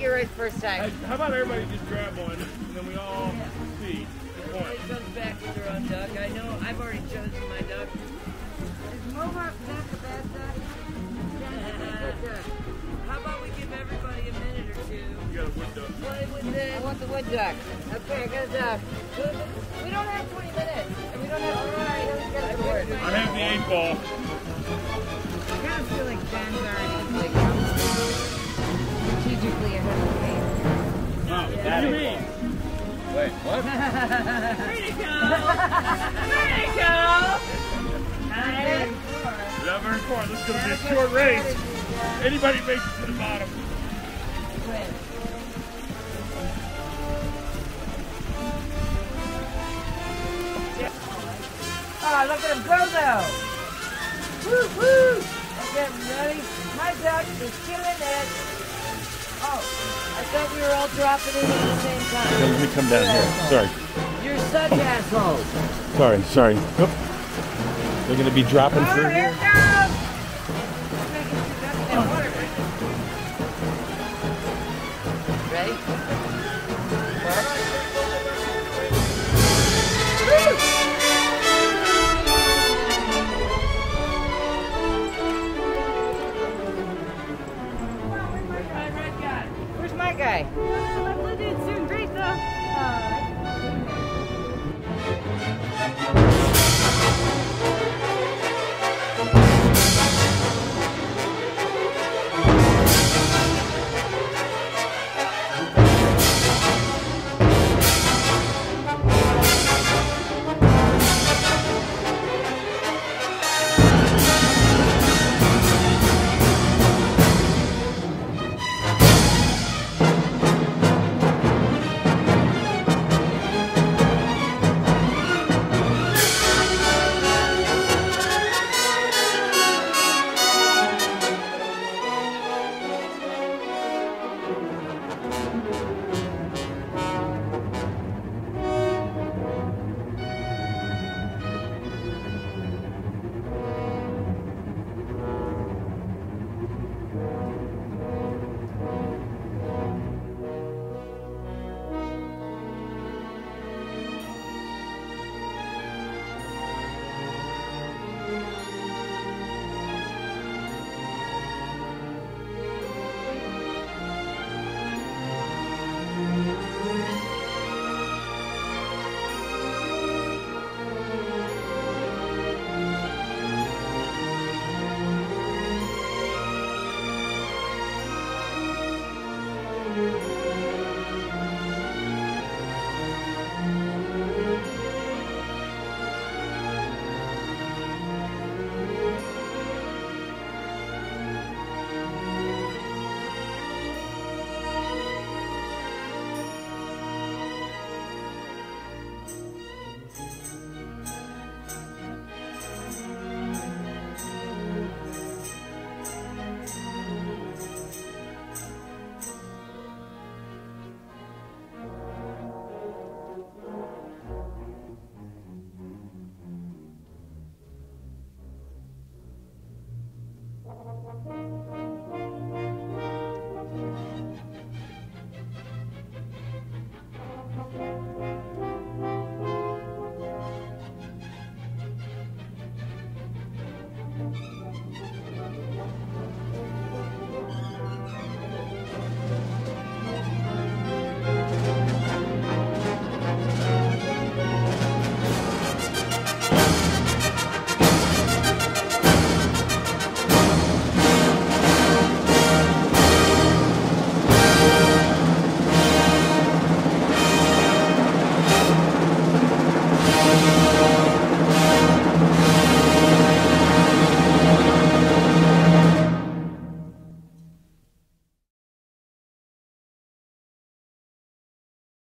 you right first time. How about everybody just grab one, and then we all see. Everybody comes back with their own duck. I know I've already chosen my duck. Is Mohawk duck a bad duck? How about we give everybody a minute or two? You got a wood duck. Play with it. I want the wood duck. Okay, I got a duck. We don't have 20 minutes. And we don't have to get the board. I have the 8-ball. I kind of feel like Ben's already like strategically ahead of the game. Wow, what do you mean? Wait, what? Where'd it go? Where'd it go? That very far. This is going to be a short race. Anybody makes it to the bottom. Oh, look at him go though! Woo woo! Okay, ready? My duck is killing it. Oh, I thought we were all dropping in at the same time. Let me come down here. Sorry. You're such assholes. Sorry. Oop. They're going to be dropping Oh, through here here. it goes! Ready? Where's my guy?